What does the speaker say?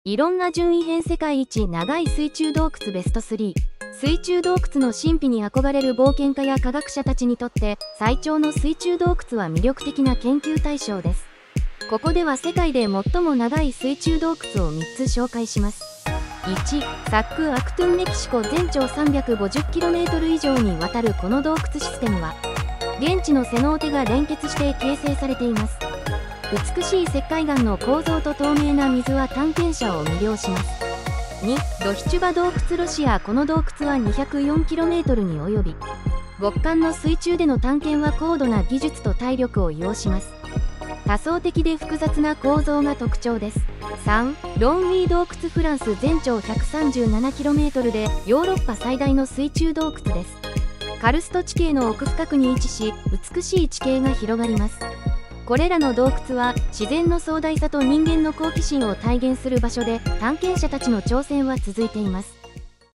いろんな順位編世界一長い水中洞窟ベスト3。水中洞窟の神秘に憧れる冒険家や科学者たちにとって最長の水中洞窟は魅力的な研究対象です。ここでは世界で最も長い水中洞窟を3つ紹介します。1、サック・アクトゥンメキシコ。全長 350km 以上にわたるこの洞窟システムは現地のセノーテが連結して形成されています。美しい石灰岩の構造と透明な水は探検者を魅了します。2、ロヒチュバ洞窟。ロシア。この洞窟は 204km に及び極寒の水中での探検は高度な技術と体力を要します。多層的で複雑な構造が特徴です。3、ロンウィー洞窟。フランス。全長 137km でヨーロッパ最大の水中洞窟です。カルスト地形の奥深くに位置し、美しい地形が広がります。これらの洞窟は自然の壮大さと人間の好奇心を体現する場所で、探検者たちの挑戦は続いています。